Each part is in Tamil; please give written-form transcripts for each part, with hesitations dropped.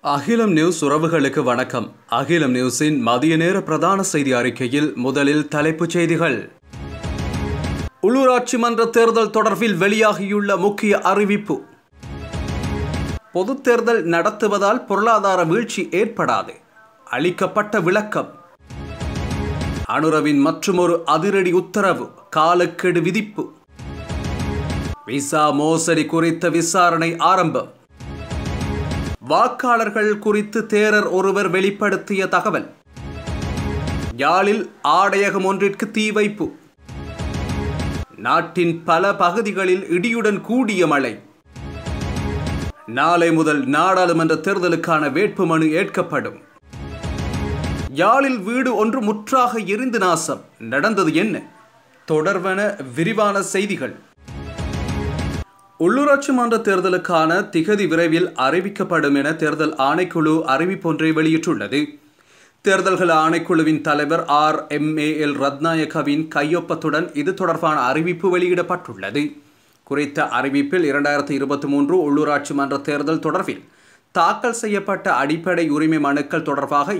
அகிலம் நியூஸ் உறவுகளுக்கு வணக்கம். அகிலம் நியூஸின் மதிய நேர பிரதான செய்தி அறிக்கையில் முதலில் தலைப்புச் செய்திகள். உள்ளூராட்சி மன்ற தேர்தல் தொடர்பில் வெளியாகியுள்ள முக்கிய அறிவிப்பு. பொதுத் தேர்தல் நடத்துவதால் பொருளாதார வீழ்ச்சி ஏற்படாது, அளிக்கப்பட்ட விளக்கம். அனுரவின் மற்றுமொரு அதிரடி உத்தரவு, காலக்கெடு விதிப்பு. விசா மோசடி குறித்த விசாரணை ஆரம்பம். வாக்காளர்கள் குறித்து தேரர் ஒருவர் வெளிப்படுத்திய தகவல். யாழில் ஆடையகம் ஒன்றிற்கு தீ வைப்பு. நாட்டின் பல பகுதிகளில் இடியுடன் கூடிய மழை. நாளை முதல் நாடாளுமன்ற தேர்தலுக்கான வேட்புமனு ஏற்கப்படும். யாழில் வீடு ஒன்று முற்றாக எரிந்து நாசம். நடந்தது என்ன? தொடர்வன விரிவான செய்திகள். உள்ளூராட்சி மன்ற தேர்தலுக்கான திகதி விரைவில் அறிவிக்கப்படும் என தேர்தல் ஆணைக்குழு அறிவிப்பொன்றை வெளியிட்டுள்ளது. தேர்தல்கள் ஆணைக்குழுவின் தலைவர் RMAL ரத்நாயகவின் கையொப்பத்துடன் இது தொடர்பான அறிவிப்பு வெளியிடப்பட்டுள்ளது. குறித்த அறிவிப்பில் 2023 உள்ளூராட்சி மன்ற தேர்தல் தொடர்பில் தாக்கல் செய்யப்பட்ட அடிப்படை உரிமை மனுக்கள் தொடர்பாக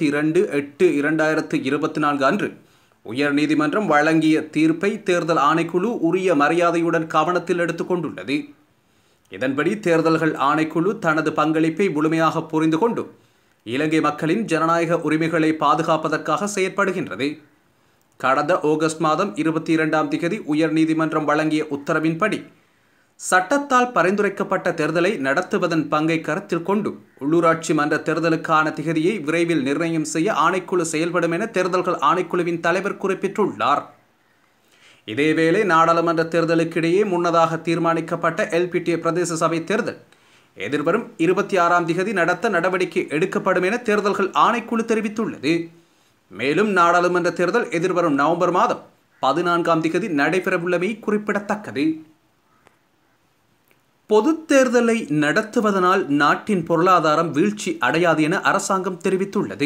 22/8/2024 அன்று உயர் நீதிமன்றம் வழங்கிய தீர்ப்பை தேர்தல் ஆணைக்குழு உரிய மரியாதையுடன் கவனத்தில் எடுத்துக்கொண்டுள்ளது. இதன்படி தேர்தல்கள் ஆணைக்குழு தனது பங்களிப்பை முழுமையாக புரிந்து கொண்டு இலங்கை மக்களின் ஜனநாயக உரிமைகளை பாதுகாப்பதற்காக செயற்படுகின்றது. கடந்த ஆகஸ்ட் மாதம் 22ஆம் திகதி உயர் நீதிமன்றம் வழங்கிய உத்தரவின்படி சட்டத்தால் பரிந்துரைக்கப்பட்ட தேர்தலை நடத்துவதன் பங்கை கருத்தில் கொண்டு உள்ளூராட்சி மன்ற தேர்தலுக்கான திகதியை விரைவில் நிர்ணயம் செய்ய ஆணைக்குழு செயல்படும் என தேர்தல்கள் ஆணைக்குழுவின் தலைவர் குறிப்பிட்டுள்ளார். இதேவேளை நாடாளுமன்ற தேர்தலுக்கிடையே முன்னதாக தீர்மானிக்கப்பட்ட LPTA பிரதேச சபை தேர்தல் எதிர்வரும் 26ஆம் திகதி நடத்த நடவடிக்கை எடுக்கப்படும் என தேர்தல்கள் ஆணைக்குழு தெரிவித்துள்ளது. மேலும் நாடாளுமன்ற தேர்தல் எதிர்வரும் நவம்பர் மாதம் 14ஆம் திகதி நடைபெறவுள்ளமை குறிப்பிடத்தக்கது. பொதுத் தேர்தலை நடத்துவதனால் நாட்டின் பொருளாதாரம் வீழ்ச்சி அடையாது என அரசாங்கம் தெரிவித்துள்ளது.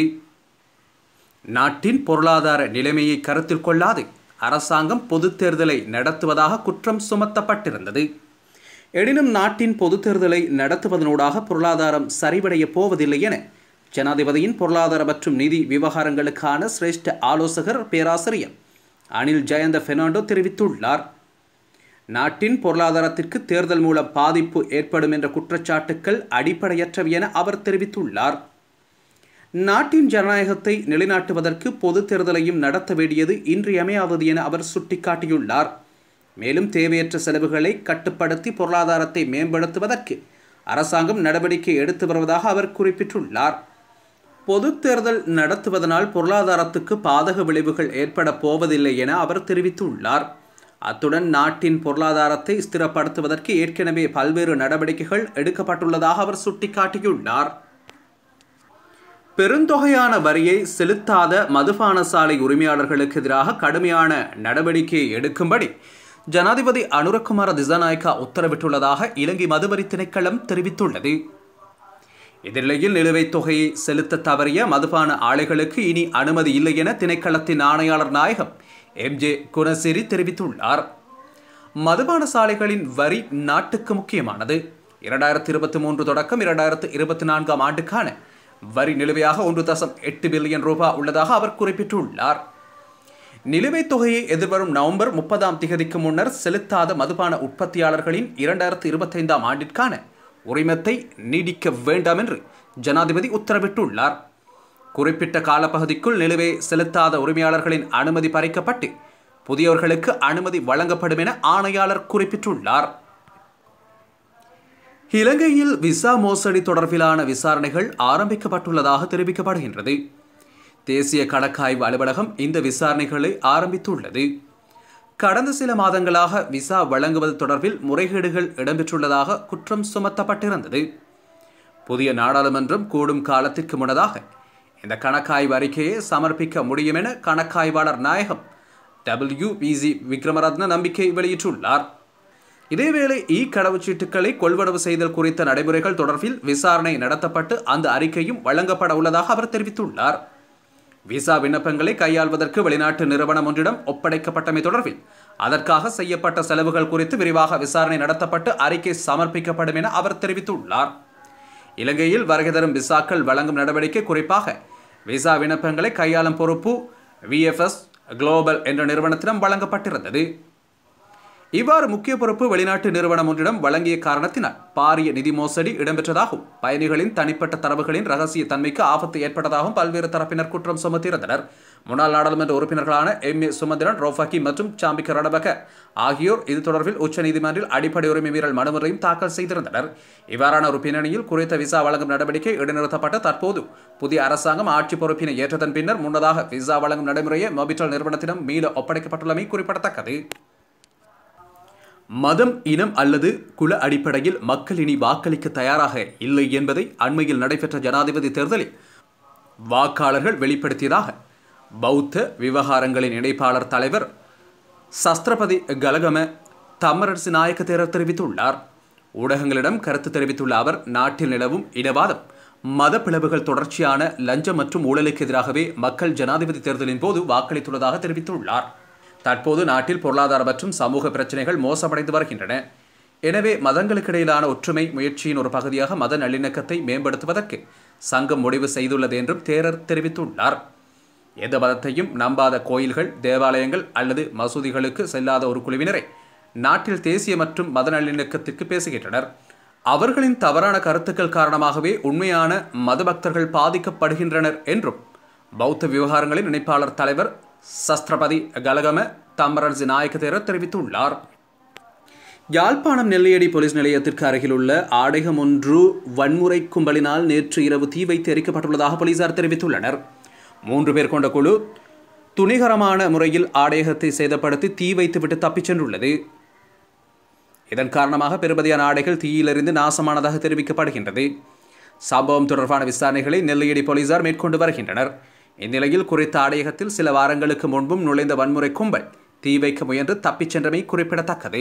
நாட்டின் பொருளாதார நிலைமையை கருத்தில் கொள்ளாது அரசாங்கம் பொதுத் தேர்தலை நடத்துவதாக குற்றம் சுமத்தப்பட்டிருந்தது. எனினும் நாட்டின் பொதுத் தேர்தலை நடத்துவதனூடாக பொருளாதாரம் சரிவடைய போவதில்லை என ஜனாதிபதியின் பொருளாதார மற்றும் நிதி விவகாரங்களுக்கான சிரேஷ்ட ஆலோசகர் பேராசிரியர் அனில் ஜயந்த பெர்னாண்டோ தெரிவித்துள்ளார். நாட்டின் பொருளாதாரத்திற்கு தேர்தல் மூலம் பாதிப்பு ஏற்படும் என்ற குற்றச்சாட்டுக்கள் அடிப்படையற்றவை என அவர் தெரிவித்துள்ளார். நாட்டின் ஜனநாயகத்தை நிலைநாட்டுவதற்கு பொது தேர்தலையும் நடத்த வேண்டியது இன்றியமையாதது என அவர் சுட்டிக்காட்டியுள்ளார். மேலும் தேவையற்ற செலவுகளை கட்டுப்படுத்தி பொருளாதாரத்தை மேம்படுத்துவதற்கு அரசாங்கம் நடவடிக்கை எடுத்து வருவதாக அவர் குறிப்பிட்டுள்ளார். பொது தேர்தல் நடத்துவதனால் பொருளாதாரத்துக்கு பாதக விளைவுகள் ஏற்பட போவதில்லை என அவர் தெரிவித்துள்ளார். அத்துடன் நாட்டின் பொருளாதாரத்தை ஸ்திரப்படுத்துவதற்கு ஏற்கனவே பல்வேறு நடவடிக்கைகள் எடுக்கப்பட்டுள்ளதாக அவர் சுட்டிக்காட்டியுள்ளார். பெருந்தொகையான வரியை செலுத்தாத மதுபான சாலை உரிமையாளர்களுக்கு எதிராக கடுமையான நடவடிக்கை எடுக்கும்படி ஜனாதிபதி அனுரகுமார திசாநாயக்கா உத்தரவிட்டுள்ளதாக இலங்கை மதுவரி திணைக்களம் தெரிவித்துள்ளது. இந்நிலையில் நிலுவைத் தொகையை செலுத்த தவறிய மதுபான ஆலைகளுக்கு இனி அனுமதி இல்லை என திணைக்களத்தின் ஆணையாளர் நாயகம் MJ குணசிறி தெரிவித்துள்ளார். மதுபான சாலைகளின் வரி நாட்டுக்கு முக்கியமானது. 2023 தொடக்கம் 2024ஆம் ஆண்டுக்கான வரி நிலுவையாக 1.8 பில்லியன் ரூபாய் உள்ளதாக அவர் குறிப்பிட்டுள்ளார். நிலுவைத் தொகையை எதிர்வரும் நவம்பர் 30ஆம் திகதிக்கு முன்னர் செலுத்தாத மதுபான உற்பத்தியாளர்களின் 2025ஆம் ஆண்டிற்கான உரிமத்தை நீடிக்க வேண்டாம் என்று ஜனாதிபதி உத்தரவிட்டுள்ளார். குறிப்பிட்ட காலப்பகுதிக்குள் நிலுவை செலுத்தாத உரிமையாளர்களின் அனுமதி பறிக்கப்பட்டு புதியவர்களுக்கு அனுமதி வழங்கப்படும் என ஆணையாளர் குறிப்பிட்டுள்ளார். இலங்கையில் விசா மோசடி தொடர்பிலான விசாரணைகள் ஆரம்பிக்கப்பட்டுள்ளதாக தெரிவிக்கப்படுகின்றது. தேசிய கணக்காய்வு அலுவலகம் இந்த விசாரணைகளை ஆரம்பித்துள்ளது. கடந்த சில மாதங்களாக விசா வழங்குவது தொடர்பில் முறைகேடுகள் இடம்பெற்றுள்ளதாக குற்றம் சுமத்தப்பட்டிருந்தது. புதிய நாடாளுமன்றம் கூடும் காலத்திற்கு முன்னதாக இந்த கணக்காய்வு அறிக்கையை சமர்ப்பிக்க முடியும் என கணக்காய்வாளர் நாயகம் WPZ விக்ரமரத்ன நம்பிக்கை வெளியிட்டுள்ளார். இதேவேளை கடவுச்சீட்டுக்களை கொள்வனவு செய்தல் குறித்த நடைமுறைகள் தொடர்பில் விசாரணை நடத்தப்பட்டு அந்த அறிக்கையும் வழங்கப்பட உள்ளதாக அவர் தெரிவித்துள்ளார். விசா விண்ணப்பங்களை கையாள்வதற்கு வெளிநாட்டு நிறுவனம் ஒன்றிடம் ஒப்படைக்கப்பட்டமை தொடர்பில் அதற்காக செய்யப்பட்ட செலவுகள் குறித்து விரிவாக விசாரணை நடத்தப்பட்டு அறிக்கை சமர்ப்பிக்கப்படும் என அவர் தெரிவித்துள்ளார். இலங்கையில் வருகை தரும் விசாக்கள் வழங்கும் நடவடிக்கை குறிப்பாக விசா விண்ணப்பங்களை கையாளும் பொறுப்பு விஎஃப்எஸ் குளோபல் என்ற நிறுவனத்திடம் வழங்கப்பட்டிருந்தது. இவ்வாறு முக்கிய பொறுப்பு வெளிநாட்டு நிறுவனம் ஒன்றிடம் வழங்கிய காரணத்தினால் பாரிய நிதி மோசடி இடம்பெற்றதாகவும் பயணிகளின் தனிப்பட்ட தரவுகளின் ரகசிய தன்மைக்கு ஆபத்து ஏற்பட்டதாகவும் பல்வேறு தரப்பினர் குற்றம் சுமத்தியிருந்தனர். முன்னாள் நாடாளுமன்ற உறுப்பினர்களான எம்.ஏ. சுமந்திரன், ரௌஃபகி மற்றும் சாம்பிக்க ரணபக ஆகியோர் இது தொடர்பில் உச்சநீதிமன்றில் அடிப்படை உரிமை மீறல் மனுமுறையும் தாக்கல் செய்திருந்தனர். இவ்வாறான ஒரு பின்னணியில் குறித்த விசா வழங்கும் நடவடிக்கை இடைநிறுத்தப்பட்ட தற்போது புதிய அரசாங்கம் ஆட்சி பொறுப்பினை ஏற்றதன் பின்னர் முன்னதாக விசா வழங்கும் நடைமுறையை மொபிட்டல் நிறுவனத்திடம் மீள ஒப்படைக்கப்பட்டுள்ளமை குறிப்பிடத்தக்கது. மதம், இனம் அல்லது குல அடிப்படையில் மக்கள் இனி வாக்களிக்க தயாராக இல்லை என்பதை அண்மையில் நடைபெற்ற ஜனாதிபதி தேர்தலில் வாக்காளர்கள் வெளிப்படுத்தியதாக பௌத்த விவகாரங்களின் இணைப்பாளர் தலைவர் சஸ்திரபதி கலகம தம்மரசு நாயக்க தேரர் தெரிவித்துள்ளார். ஊடகங்களிடம் கருத்து தெரிவித்துள்ள அவர், நாட்டில் நிலவும் இனவாதம், மத பிளவுகள் தொடர்ச்சியான லஞ்சம் மற்றும் ஊழலுக்கு எதிராகவே மக்கள் ஜனாதிபதி தேர்தலின் போது வாக்களித்துள்ளதாக தெரிவித்துள்ளார். தற்போது நாட்டில் பொருளாதார மற்றும் சமூக பிரச்சினைகள் மோசமடைந்து வருகின்றன. எனவே மதங்களுக்கிடையிலான ஒற்றுமை முயற்சியின் ஒரு பகுதியாக மத நல்லிணக்கத்தை மேம்படுத்துவதற்கு சங்கம் முடிவு செய்துள்ளது என்றும் தேரர் தெரிவித்துள்ளார். எந்த மதத்தையும் நம்பாத கோயில்கள், தேவாலயங்கள் அல்லது மசூதிகளுக்கு செல்லாத ஒரு குழுவினரை நாட்டில் தேசிய மற்றும் மத நல்லிணக்கத்திற்கு பேசுகின்றனர். அவர்களின் தவறான கருத்துக்கள் காரணமாகவே உண்மையான மத பக்தர்கள் பாதிக்கப்படுகின்றனர் என்றும் பௌத்த விவகாரங்களின் இணைப்பாளர் தலைவர் சஸ்திரபதி கலகம தம்மரசு நாயக்க தேரர் தெரிவித்துள்ளார். யாழ்ப்பாணம் நெல்லியடி போலீஸ் நிலையத்திற்கு அருகிலுள்ள ஆடைகம் ஒன்று வன்முறை கும்பலினால் நேற்று இரவு தீ வைத்து எரிக்கப்பட்டுள்ளதாக போலீசார் தெரிவித்துள்ளனர். 3 பேர் கொண்ட குழு துணிகரமான முறையில் ஆடையகத்தை சேதப்படுத்தி தீ வைத்துவிட்டு தப்பிச் சென்றுள்ளது. இதன் காரணமாக பெருமதியான ஆடைகள் தீயிலிருந்து நாசமானதாக தெரிவிக்கப்படுகின்றது. சம்பவம் தொடர்பான விசாரணைகளை நெல்லியடி போலீசார் மேற்கொண்டு வருகின்றனர். இந்நிலையில் குறித்த ஆடையகத்தில் சில வாரங்களுக்கு முன்பும் நுழைந்த வன்முறை கும்பல் தீ வைக்க முயன்று தப்பிச் சென்றமை குறிப்பிடத்தக்கது.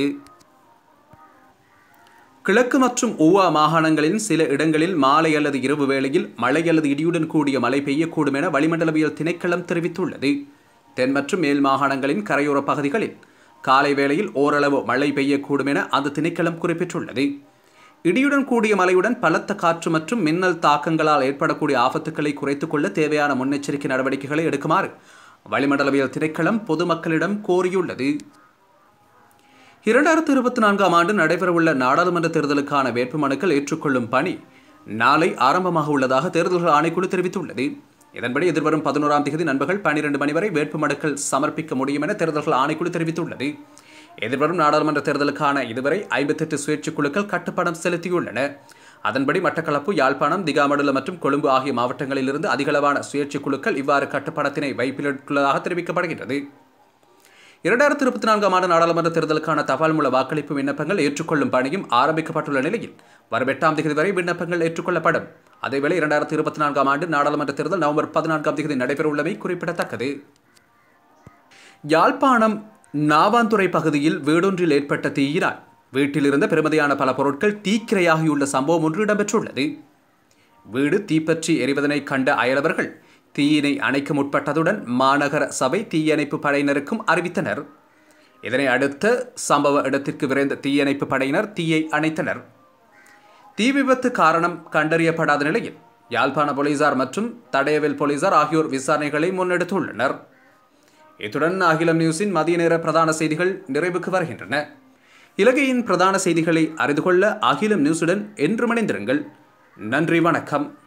கிழக்கு மற்றும் ஊவா மாகாணங்களின் சில இடங்களில் மாலை அல்லது இரவு வேளையில் மழை அல்லது இடியுடன் கூடிய மழை பெய்யக்கூடும் என வளிமண்டலவியல் திணைக்களம் தெரிவித்துள்ளது. தென் மற்றும் மேல் மாகாணங்களின் கரையோர பகுதிகளில் காலை வேளையில் ஓரளவு மழை பெய்யக்கூடும் என அந்த திணைக்களம் குறிப்பிட்டுள்ளது. இடியுடன் கூடிய மழையுடன் பலத்த காற்று மற்றும் மின்னல் தாக்கங்களால் ஏற்படக்கூடிய ஆபத்துக்களை குறைத்துக் கொள்ள தேவையான முன்னெச்சரிக்கை நடவடிக்கைகளை எடுக்குமாறு வளிமண்டலவியல் திணைக்களம் பொதுமக்களிடம் கோரியுள்ளது. 2024 ஆண்டு நடைபெறவுள்ள நாடாளுமன்ற தேர்தலுக்கான வேட்புமனுக்கள் ஏற்றுக்கொள்ளும் பணி நாளை ஆரம்பமாக உள்ளதாக தேர்தல்கள் ஆணைக்குழு தெரிவித்துள்ளது. இதன்படி எதிர்வரும் 11ஆம் தேதி நண்பகல் 12 மணி வரை வேட்புமனுக்கள் சமர்ப்பிக்க முடியும் என தேர்தல்கள் ஆணைக்குழு தெரிவித்துள்ளது. எதிர்வரும் நாடாளுமன்ற தேர்தலுக்கான இதுவரை 58 சுயேட்சை குழுக்கள் கட்டுப்பணம் செலுத்தியுள்ளன. அதன்படி மட்டக்களப்பு, யாழ்ப்பாணம், திகாமடுல மற்றும் கொழும்பு ஆகிய மாவட்டங்களிலிருந்து அதிகளவான சுயேட்சை குழுக்கள் இவ்வாறு கட்டுப்பணத்தினை வைப்பிலுள்ளதாக தெரிவிக்கப்படுகின்றது. 2024 ஆண்டு நாடாளுமன்ற தேர்தலுக்கான தபால் மூல வாக்களிப்பு விண்ணப்பங்கள் ஏற்றுக்கொள்ளும் பணியும் ஆரம்பிக்கப்பட்டுள்ள நிலையில் வரும் 8ஆம் தேதி வரை விண்ணப்பங்கள் ஏற்றுக்கொள்ளப்படும். அதேவேளை 2024 ஆண்டு நாடாளுமன்ற தேர்தல் நவம்பர் 14ஆம் தேதி நடைபெறவுள்ளமை குறிப்பிடத்தக்கது. யாழ்ப்பாணம் நாவாந்துறை பகுதியில் வீடொன்றில் ஏற்பட்ட தீயினால் வீட்டில் இருந்த பெருமதியான பல பொருட்கள் தீக்கிரையாகியுள்ள சம்பவம் ஒன்று இடம்பெற்றுள்ளது. வீடு தீப்பற்றி எரிவதனை கண்ட அயலவர்கள் தீயினை அணைக்க முற்பட்டதுடன் மாநகர சபை தீயணைப்பு படையினருக்கும் அறிவித்தனர். இதனை அடுத்த சம்பவ இடத்திற்கு விரைந்த தீயணைப்பு படையினர் தீயை அணைத்தனர். தீ விபத்து காரணம் கண்டறியப்படாத நிலையில் யாழ்ப்பாண போலீசார் மற்றும் தடயவியல் போலீசார் ஆகியோர் விசாரணைகளை முன்னெடுத்துள்ளனர். இத்துடன் அகிலம் நியூஸின் மதிய நேர பிரதான செய்திகள் நிறைவுக்கு வருகின்றன. இலங்கையின் பிரதான செய்திகளை அறிந்து கொள்ள அகிலம் நியூஸுடன் என்றும் இணைந்திருங்கள். நன்றி, வணக்கம்.